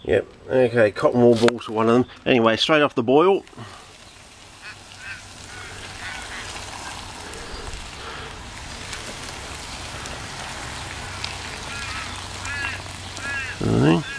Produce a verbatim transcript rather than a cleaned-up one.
Yep, okay, cotton wool balls are one of them. Anyway, straight off the boil. Right.